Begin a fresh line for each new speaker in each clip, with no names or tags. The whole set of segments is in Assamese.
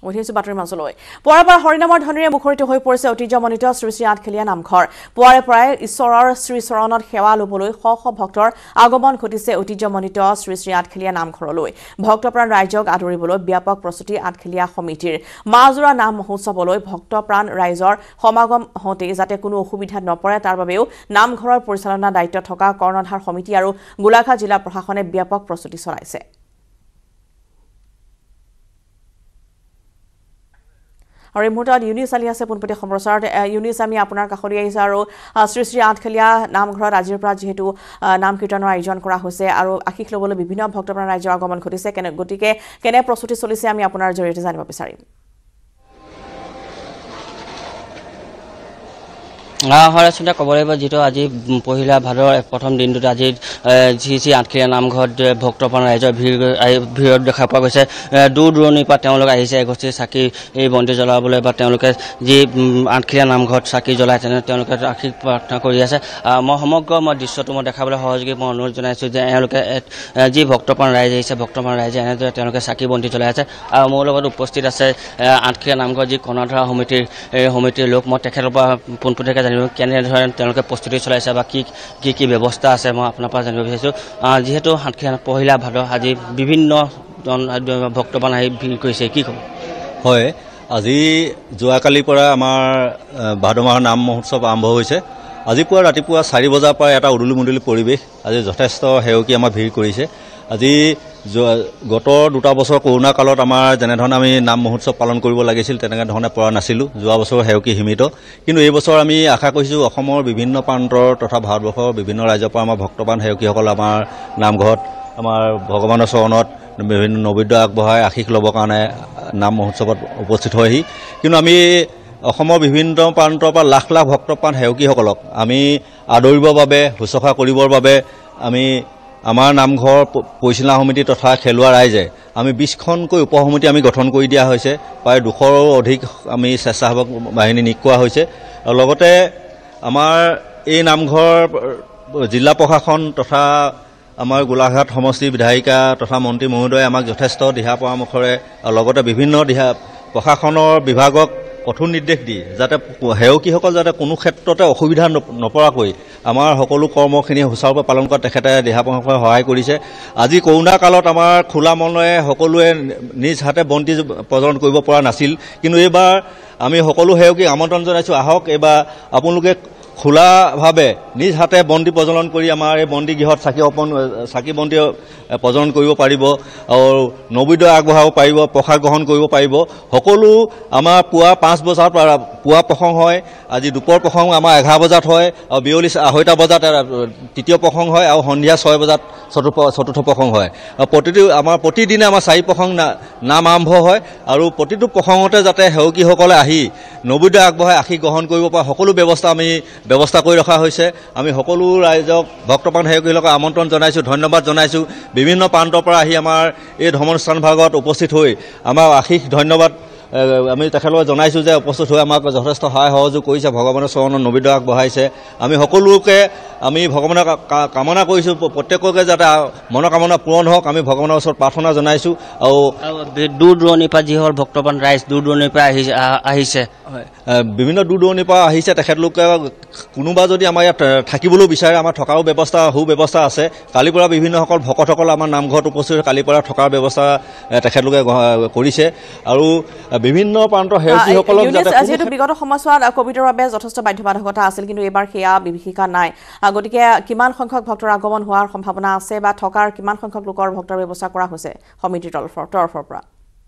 উঠিছো বাতৰি মাজলৈ পুৱাৰ পৰা হৰিনামৰ ধ্বনিৰে মুখৰিত হৈ পৰিছে ঐতিহ্যমণ্ডিত শ্ৰী শ্ৰী আঠখেলীয়া নামঘৰ পুৱাৰে পৰাই ঈশ্বৰৰ শ্ৰী চৰণত সেৱা লবলৈ শ শ ভক্তৰ আগমন ঘটিছে ঐতিহ্যমণ্ডিত শ্ৰী শ্ৰী আঠখেলীয়া নামঘৰলৈ ভক্তপ্ৰাণ ৰাইজক আদৰিবলৈ ব্যাপক প্ৰস্তুতি আঠখেলীয়া সমিতিৰ মাজোৰা নাম মহোৎসৱলৈ ভক্তপ্ৰাণ ৰাইজৰ সমাগম হতে যাতে কোনো অসুবিধা নপৰে তাৰ বাবেও নামঘৰৰ পৰিচালনা দায়িত্ব থকা কৰ্ণধাৰ সমিতি আৰু গোলাঘাট জিলা প্ৰশাসনে ব্যাপক প্ৰস্তুতি চলাইছে আৰু এই মুহূৰ্তত ইউনিছ আলি আছে পোনপটীয়া সম্প্ৰচাৰত ইউনিছ আমি আপোনাৰ কাষলৈ আহিছো আৰু শ্ৰী শ্ৰী আঠখেলীয়া নামঘৰত আজিৰ পৰা যিহেতু নাম কীৰ্তনৰ আয়োজন কৰা হৈছে আৰু আশীষ ল'বলৈ বিভিন্ন ভক্তপ্ৰাণ ৰাইজৰ আগমন ঘটিছে গতিকে কেনে প্ৰস্তুতি চলিছে আমি আপোনাৰ জৰিয়তে জানিব বিচাৰিম
হয় আচলতে ক'ব লাগিব যিটো আজি পহিলা ভাদৰ প্ৰথম দিনটোতে আজি যি যি আঠখেলীয়া নামঘৰত ভক্তপ্ৰাণ ৰাইজৰ ভিৰত দেখা পোৱা গৈছে দূৰ দূৰণিৰ পৰা তেওঁলোক আহিছে এগছি চাকি এই বন্তি জ্বলাবলৈ বা তেওঁলোকে যি আঠখেলীয়া নামঘৰত চাকি জ্বলাই তেনে তেওঁলোকে আশীষ প্ৰাৰ্থনা কৰি আছে মই সমগ্ৰ দৃশ্যটো মই দেখাবলৈ সহযোগী মই অনুৰোধ জনাইছোঁ যে এওঁলোকে যি ভক্তপ্ৰাণ ৰাইজ আহিছে ভক্তপ্ৰাণ ৰাইজে এনেদৰে তেওঁলোকে চাকি বন্তি জ্বলাই আছে আৰু মোৰ লগত উপস্থিত আছে আঠখেলীয়া নামঘৰ যি কৰ্ণধাৰ সমিতিৰ লোক মই তেখেতৰ পৰা পোনপটীয়াকৈ কেনেধৰণে তেওঁলোকে প্ৰস্তুতি চলাইছে বা কি ব্যৱস্থা আছে মই আপোনাৰ পৰা জানিব বিচাৰিছোঁ যিহেতু আঠখেলীয়া পহিলা ভাদ আজি বিভিন্ন ভক্তপ্ৰাণ আহি ভিৰ কৰিছে কি ক'ব
হয় আজি যোৱাকালিৰ পৰা আমাৰ ভাদ মাহৰ নাম মহোৎসৱ আৰম্ভ হৈছে আজি পুৱা ৰাতিপুৱা 4 বজাৰ পৰা এটা উদুলি মুদুলি পৰিৱেশ আজি যথেষ্ট সেৱকী আমাৰ ভিৰ কৰিছে আজি গত 2 বছৰ কৰোনা কালত আমাৰ যেনেধৰণে আমি নাম মহোৎসৱ পালন কৰিব লাগিছিল তেনেকৈ ধৰণে পৰা নাছিলোঁ যোৱা বছৰ সেৱকী সীমিত কিন্তু এই বছৰ আমি আশা কৰিছোঁ অসমৰ বিভিন্ন প্ৰান্তৰ তথা ভাৰতবৰ্ষৰ বিভিন্ন ৰাজ্যৰ পৰা আমাৰ ভক্তপ্ৰাণ সেৱকীসকল আমাৰ নামঘৰত আমাৰ ভগৱানৰ চৰণত বিভিন্ন নৈবেদ্য আগবঢ়াই আশীষ ল'বৰ কাৰণে নাম মহোৎসৱত উপস্থিত হয়হি কিন্তু আমি অসমৰ বিভিন্ন প্ৰান্তৰ পৰা লাখ লাখ ভক্তপ্ৰাণ সেৱকীসকলক আমি আদৰিবৰ বাবে শুশ্ৰূষা কৰিবৰ বাবে আমি আমাৰ নামঘৰ পৰিচালনা সমিতি তথা খেলুৱা ৰাইজে আমি 20খনকৈ উপসমিতি আমি গঠন কৰি দিয়া হৈছে প্ৰায় 200ৰো অধিক আমি স্বেচ্ছাসেৱক বাহিনী নিয়োগ কৰা হৈছে আৰু লগতে আমাৰ এই নামঘৰ জিলা প্ৰশাসন তথা আমাৰ গোলাঘাট সমষ্টি বিধায়িকা তথা মন্ত্ৰী মহোদয়ে আমাক যথেষ্ট দিহা পৰামৰ্শৰে আৰু লগতে বিভিন্ন প্ৰশাসনৰ বিভাগক কঠোৰ নিৰ্দেশ দি যাতে সেৱকীসকল যাতে কোনো ক্ষেত্ৰতে অসুবিধা নপৰাকৈ আমাৰ সকলো কৰ্মখিনি সুচাৰুৰূপে পালন কৰা তেখেতে দিহা পৰামৰ্শৰে সহায় কৰিছে আজি কৰোনা কালত আমাৰ খোলা মনেৰে সকলোৱে নিজ হাতে বন্তি প্ৰজ্বলন কৰিব পৰা নাছিল কিন্তু এইবাৰ আমি সকলো সেৱকীক আমন্ত্ৰণ জনাইছোঁ আহক এইবাৰ আপোনালোকে খোলাভাৱে নিজ হাতে বন্তি প্ৰজ্বলন কৰি আমাৰ এই বন্তি গৃহত চাকি বন্তি প্ৰজ্বলন কৰিব পাৰিব আৰু নৈবেদ্য আগবঢ়াব পাৰিব প্ৰসাদ গ্ৰহণ কৰিব পাৰিব সকলো আমাৰ পুৱা 5 বজাৰ পৰা পুৱা প্ৰসংগ হয় আজি দুপৰ প্ৰসংগ আমাৰ 11 বজাত হয় আৰু বিয়লি 2:30 বজাত তৃতীয় প্ৰসংগ হয় আৰু সন্ধিয়া 6 বজাত চতুৰ্থ প্ৰসংগ হয় আৰু প্ৰতিদিনে আমাৰ 4 প্ৰসংগ নাম আৰম্ভ হয় আৰু প্ৰতিটো প্ৰসংগতে যাতে সেৱকীসকলে আহি নৈবেদ্য আগবঢ়াই আশীষ গ্ৰহণ কৰিব পৰা সকলো ব্যৱস্থা কৰি ৰখা হৈছে আমি সকলো ৰাইজক ভক্তপ্ৰাণ সেৱকীসকলক আমন্ত্ৰণ জনাইছোঁ ধন্যবাদ জনাইছোঁ বিভিন্ন প্ৰান্তৰ পৰা আহি আমাৰ এই ধৰ্মস্থান ভাগত উপস্থিত হৈ আমাৰ আশীষ ধন্যবাদ আমি তেখেতলোকক জনাইছোঁ যে উপস্থিত হৈ আমাক যথেষ্ট সহায় সহযোগ কৰিছে ভগৱানৰ চৰণত নৈবেদ্য আগবঢ়াইছে আমি সকলোকে আমি ভগৱানক কামনা কৰিছোঁ প্ৰত্যেককে যাতে মনোকামনা পূৰণ হওক আমি ভগৱানৰ ওচৰত প্ৰাৰ্থনা জনাইছোঁ আৰু
দূৰ দূৰণিৰ পৰা যিসকল ভক্তপ্ৰাণ ৰাইজ দূৰ দূৰণিৰ পৰা আহিছে
বিভিন্ন দূৰ দূৰণিৰ পৰা আহিছে তেখেতলোকে কোনোবা যদি আমাৰ ইয়াত থাকিবলৈ বিচাৰে আমাৰ থকাৰো সুব্যৱস্থা আছে কালিৰ পৰা বিভিন্নসকল ভকতসকল আমাৰ নামঘৰত উপস্থিত কালিৰ পৰা থকাৰ ব্যৱস্থা তেখেতলোকে কৰিছে আৰু বিভিন্ন প্ৰান্তৰ সেৱকীসকলক
যিহেতু বিগত সময়ছোৱাত কোভিডৰ বাবে যথেষ্ট বাধ্যবাধকতা আছিল কিন্তু এইবাৰ সেয়া বিভীষিকা নাই গতিকে কিমান সংখ্যক ভক্তৰ আগমন হোৱাৰ সম্ভাৱনা আছে বা থকাৰ কিমান সংখ্যক লোকৰ ভক্তৰ ব্যৱস্থা কৰা হৈছে সমিতিৰ তৰফৰ পৰা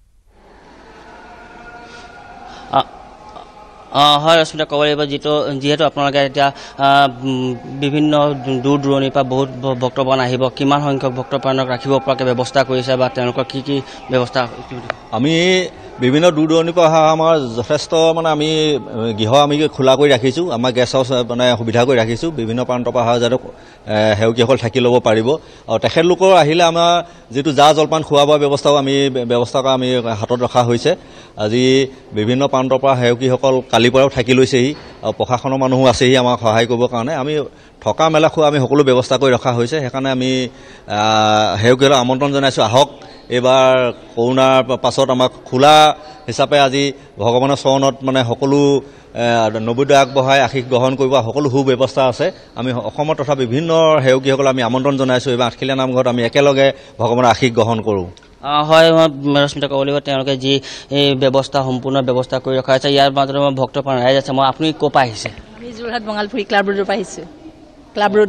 হয় আচলতে ক'ব লাগিব যিহেতু আপোনালোকে এতিয়া বিভিন্ন দূৰ দূৰণিৰ পৰা বহুত ভক্তপ্ৰাণ আহিব কিমান সংখ্যক ভক্তপ্ৰাণক ৰাখিব পৰাকৈ ব্যৱস্থা কৰিছে বা তেওঁলোকৰ কি ব্যৱস্থা
আমি বিভিন্ন দূৰ দূৰণিৰ পৰা অহা আমাৰ যথেষ্ট আমি গৃহ আমি খোলা কৰি ৰাখিছোঁ আমাৰ গেষ্ট হাউচ সুবিধা কৰি ৰাখিছোঁ বিভিন্ন প্ৰান্তৰ পৰা অহা যাতে সেৱকীসকল থাকি ল'ব পাৰিব আৰু তেখেতলোকৰ আহিলে আমাৰ যিটো জা জলপান খোৱা বোৱা ব্যৱস্থাও আমি হাতত ৰখা হৈছে আজি বিভিন্ন প্ৰান্তৰ পৰা সেৱকীসকল কালিৰ পৰাও থাকি লৈছেহি আৰু প্ৰশাসনৰ মানুহো আছেহি আমাক সহায় কৰিবৰ কাৰণে আমি থকা মেলা খোৱা আমি সকলো ব্যৱস্থা কৰি ৰখা হৈছে সেইকাৰণে আমি সেৱকীসকলক আমন্ত্ৰণ জনাইছোঁ আহক এইবাৰ কৰোণাৰ পাছত আমাক খোলা হিচাপে আজি ভগৱানৰ চৰণত মানে সকলো নবোদয় আগবঢ়াই আশীষ গ্ৰহণ কৰিব সকলো সু ব্যৱস্থা আছে আমি অসমত তথা বিভিন্ন সেৱকীসকল আমি আমন্ত্ৰণ জনাইছোঁ এইবাৰ আঠখেলীয়া নামঘৰত আমি একেলগে ভগৱানৰ আশীষ গ্ৰহণ কৰোঁ
হয় মই ৰশ্মিতা ক'ব লাগিব তেওঁলোকে যি ব্যৱস্থা সম্পূৰ্ণ ব্যৱস্থা কৰি ৰখা হৈছে ইয়াৰ মাজতে মই ভক্তপ্ৰাণ ৰাইজ আছে মই আপুনি ক'ৰ পৰা আহিছে
আমি যোৰহাট বঙালপুৰী ক্লাব ৰোডৰ পৰা আহিছোঁ ক্লাব ৰোড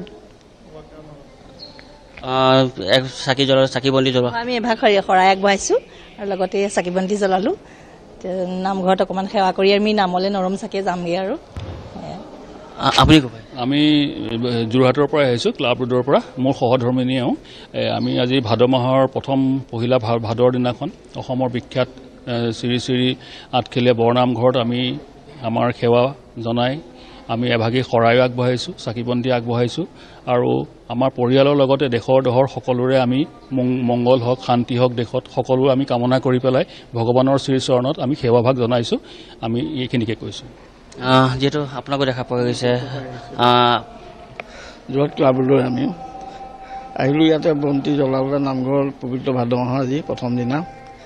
চাকি বন্তি জ্বলোৱা আমি এভাগ শৰাই আগবঢ়াইছোঁ আৰু লগতে চাকি বন্তি জ্বলালোঁ নামঘৰত অকণমান সেৱা কৰি আমি নামলৈ নৰম চাকিয়ে যামগৈ আৰু
আপুনি ক'ব
আমি যোৰহাটৰ পৰা আহিছোঁ ক্লাব ৰোডৰ পৰা মোৰ সহধৰ্মিনী আমি আজি ভাদ মাহৰ প্ৰথম পহিলা ভাদৰ দিনাখন অসমৰ বিখ্যাত শ্ৰী শ্ৰী আঠখেলীয়া বৰনামঘৰত আমি আমাৰ সেৱা জনাই আমি এভাগী শৰাই আগবঢ়াইছোঁ চাকি বন্তি আগবঢ়াইছোঁ আৰু আমাৰ পৰিয়ালৰ লগতে দেশৰ দহৰ সকলোৰে আমি মংগল হওক শান্তি হওক দেশত সকলো আমি কামনা কৰি পেলাই ভগৱানৰ শ্ৰীচৰণত আমি সেৱাভাগ জনাইছোঁ আমি এইখিনিকে কৈছোঁ
যিহেতু আপোনাকো দেখা পোৱা গৈছে
যোৰহাট ক্লাবলৈ আমি আহিলোঁ ইয়াতে বন্তি জ্বলাবলৈ নামঘৰ পবিত্ৰ ভাদ মাহৰ আজি প্ৰথম দিনা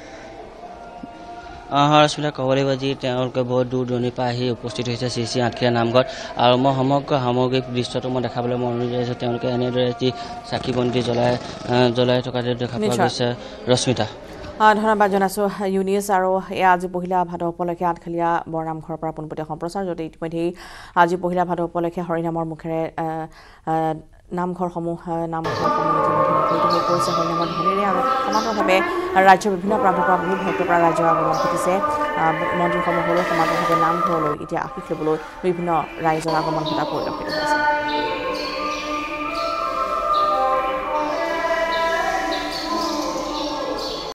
ৰশ্মিতা ক'ব লাগিব যি তেওঁলোকে বহুত দূৰ দূৰণিৰ পৰা আহি উপস্থিত হৈছে শ্ৰী শ্ৰী আঠখেলীয়া নামঘৰত আৰু মই সামগ্ৰিক দৃশ্যটো মই দেখাবলৈ মন গৈছে তেওঁলোকে এনেদৰে যি চাকি বন্তি জ্বলাই থকা দেখা পোৱা গৈছে ৰশ্মিতা
ধন্যবাদ জনাইছোঁ ইউনিছ আৰু এয়া আজি পহিলা ভাদ উপলক্ষে আঠখেলীয়া বৰনামঘৰৰ পৰা পোনপটীয়া সম্প্ৰচাৰ য'তে ইতিমধ্যেই আজি পহিলা ভাদ উপলক্ষে হৰিনামৰ মুখেৰে নামঘৰসমূহ মুখৰিত হৈ পৰিছে হৰিনামৰ ধ্বনিৰে আৰু সমান্তৰালভাৱে ৰাজ্যৰ বিভিন্ন প্ৰান্তৰ পৰা বহুত ভক্তৰ পৰা ৰাজ্যৰ আগমন ঘটিছে মন্দিৰসমূহলৈ সমান্তৰালভাৱে নামঘৰলৈ এতিয়া আশীষ ল'বলৈ বিভিন্ন ৰাইজৰ আগমন ঘটা পৰিলক্ষিত হৈছে